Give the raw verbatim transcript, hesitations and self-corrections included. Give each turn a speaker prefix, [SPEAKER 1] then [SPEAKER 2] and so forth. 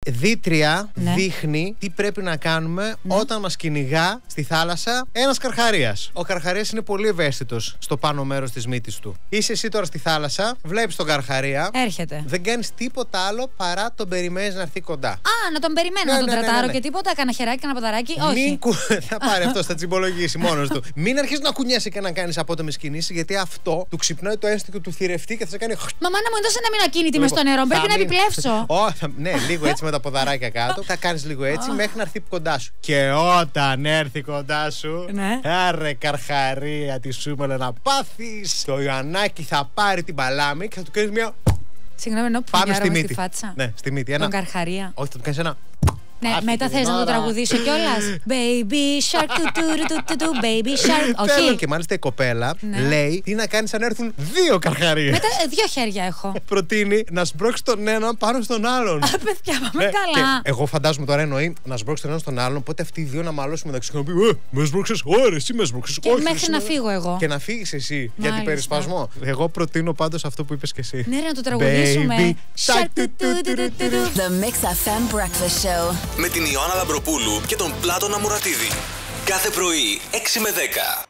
[SPEAKER 1] δίτρια
[SPEAKER 2] Ναι.
[SPEAKER 1] δείχνει τι πρέπει να κάνουμε
[SPEAKER 2] Ναι.
[SPEAKER 1] όταν μας κυνηγά στη θάλασσα ένας καρχαρίας. Ο καρχαρίας είναι πολύ ευαίσθητος στο πάνω μέρος της μύτης του. Είσαι εσύ τώρα στη θάλασσα, βλέπεις τον καρχαρία.
[SPEAKER 2] Έρχεται.
[SPEAKER 1] Δεν κάνεις τίποτα άλλο παρά τον περιμένεις να έρθει κοντά.
[SPEAKER 2] Α, να τον περιμένω,
[SPEAKER 1] Ναι,
[SPEAKER 2] να τον
[SPEAKER 1] ναι, ναι,
[SPEAKER 2] τρατάρω
[SPEAKER 1] ναι, ναι.
[SPEAKER 2] και τίποτα. Κάνα χεράκι, κάνα ποδαράκι. Όχι.
[SPEAKER 1] Μην κου... θα πάρει αυτό, θα τσιμπολογήσει μόνος του. Μην αρχίσεις να κουνιέσαι και να κάνεις απότομες κινήσεις, γιατί αυτό του ξυπνάει το ένστικτο του θηρευτή και θα σε κάνει.
[SPEAKER 2] Μαμά, να μου δώσει ένα μήνα ακίνητη μες στο νερό.
[SPEAKER 1] Θα
[SPEAKER 2] Πρέπει να
[SPEAKER 1] μην-
[SPEAKER 2] επιπλέψω.
[SPEAKER 1] Ω, θα- ναι, λίγο έτσι με τα ποδαράκια κάτω. Θα κάνεις λίγο έτσι μέχρι να έρθει κοντά σου. Και όταν έρθει κοντά σου.
[SPEAKER 2] Ναι.
[SPEAKER 1] Άρε καρχαρία, τι σου έμελε να πάθεις. Το Ιωαννάκι θα πάρει την παλάμη και θα του κάνεις μια.
[SPEAKER 2] Συγγνώμη, ενώ που
[SPEAKER 1] Πάνω στη
[SPEAKER 2] φουνιάρομαι
[SPEAKER 1] μύτη.
[SPEAKER 2] στη φάτσα.
[SPEAKER 1] Ναι, στη μύτη. Ένα.
[SPEAKER 2] Τον καρχαρία.
[SPEAKER 1] Όχι, θα του κάνεις ένα.
[SPEAKER 2] Ναι,
[SPEAKER 1] Άφη
[SPEAKER 2] μετά
[SPEAKER 1] την
[SPEAKER 2] θες να το
[SPEAKER 1] ώρα.
[SPEAKER 2] τραγουδήσω κιόλας. Baby shark, του του του του του, baby shark.
[SPEAKER 1] Θέλω.
[SPEAKER 2] Όχι.
[SPEAKER 1] Και μάλιστα η κοπέλα
[SPEAKER 2] Ναι.
[SPEAKER 1] λέει τι να κάνεις αν έρθουν δύο καρχαρίες.
[SPEAKER 2] Μετά ε, δύο χέρια έχω.
[SPEAKER 1] Προτείνει να σμπρώξει τον έναν πάνω στον άλλον.
[SPEAKER 2] Α, παιδιά, πάμε
[SPEAKER 1] Ναι,
[SPEAKER 2] καλά.
[SPEAKER 1] και εγώ φαντάζομαι τώρα εννοεί να σμπρώξει τον έναν στον άλλον, οπότε αυτοί οι δύο να μαλώσουν μεταξύ και να πει Ε, με σμπρώξε, ωραία, εσύ με σμπρώξε.
[SPEAKER 2] Και μέχρι να φύγω εγώ.
[SPEAKER 1] Και να φύγει εσύ για
[SPEAKER 2] Μάλιστα.
[SPEAKER 1] την περισπασμό. Εγώ προτείνω πάντως αυτό που είπες και εσύ.
[SPEAKER 2] Ναι, ρε, να το τραγουδήσουμε.
[SPEAKER 1] Baby
[SPEAKER 2] Shark, του του του του του του.
[SPEAKER 3] The Mix εφ εμ Breakfast Show.
[SPEAKER 4] Με την Ιωάννα Λαμπροπούλου και τον Πλάτωνα Μουρατίδη. Κάθε πρωί έξι με δέκα.